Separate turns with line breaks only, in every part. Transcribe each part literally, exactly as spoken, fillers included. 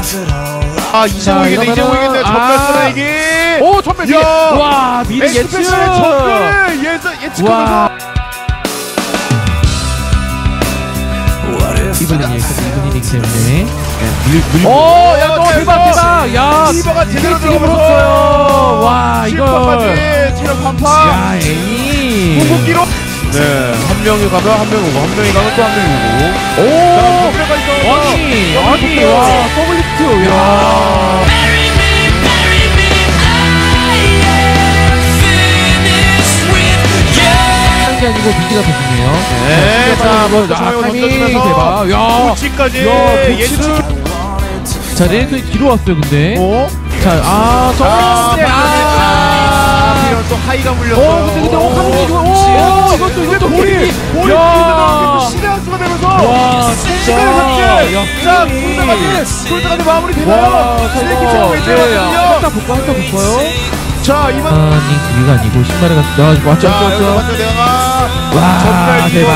아 이제 보이겠네 이제 보이겠네 전멸 쓰레기.
오 전멸. 와 미리 예측.
전멸 예측 예측하면서.
이블린이 이블린이기 때문에.
오,
야, 너 대박 대박. 야,
리버가 제대로
들어갔어요. 와, 이거.
체력 반파.
야, 에이.
궁극기로. 네, 한 명이 가면 한 명이 오고, 한 명이 가면 또 한 명이 오고.
오, 아니, 아니, 와, 더블리트. 야. 게 아니고 미끼가 더 좋네요.
네, 자, 뭐,
타이밍 대박. 야,
도치까지.
예측. 자, 레이턴이 뒤로 왔어요, 근데.
어?
자, 아, 정말.
아, 이런 또 하이가 물렸어.
어, 근데 근데 어, 카메라 이거, 오, 이것도 이것도 볼이, 볼이
시대한수가 되면서.
와, 진짜. 야,
자, 굴다가지, 굴다가지 마무리 되나요? 슬래키 체력가 있어요.
한타 볼까, 한타 볼까요?
자, 이만.
아니, 그게 아니고 신발에 갔다. 야, 왔죠, 왔죠, 왔죠. 와, 대박.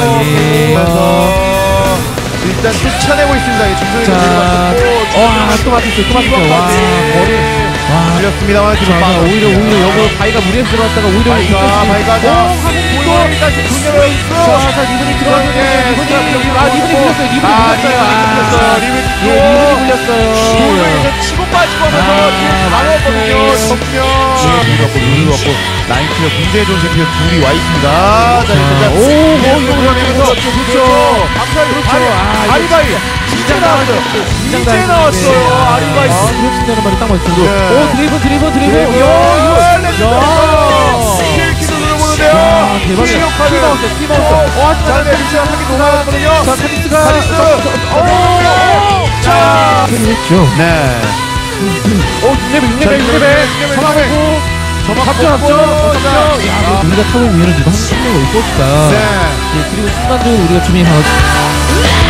예.
일단 쫓아내고 있습니다. 이
자, 와, 또 맞았어요, 또 맞았어요. 와, 머리. 와,
밀렸습니다만 지금
자, 오히려 오히려 여기 바이가 무리해서 들어갔다가 오히려
바이가 바이가 자
하고
분열을 있어.
자, 자, 리븐이 들어갔는데 리븐이 아, 리븐이 물렸어요. 리븐이 물렸어요.
리븐이
예, 리븐이 물렸어요.
치고 빠지고 하면서 뒤에 강화거든요. 정면. 누르 갖고 누르 갖고 나인티가 굉장히 좋은 챔피언 둘이 와 있습니다. 자, 일단
오, 뭐 이거
그러면서
그렇죠.
그렇죠. 아리바이
진짜 나왔어요.
이제 나왔어요. 아리바이.
아, 그렇다는 말이 딱 맞죠. 오, 드리븐 드리븐 드리븐. 야, 이거. 야.
스킬키도 눌러보는데요.
야, 대박이야. 키 나왔어, 키 나왔어.
와, 자, 메리시아 하기 녹아왔거든요.
자, 카리스가.
카리스. 오, 자,
했죠.
네.
오, 육 레벨, 육 레벨, 육 레벨. 잡아보고. 잡죠, 잡죠. 잡죠. 야, 우리가 타고 위에는 누가 한 명을 올 것이다.
네.
예, 그리고 순간적으로 우리가 주민이 바로.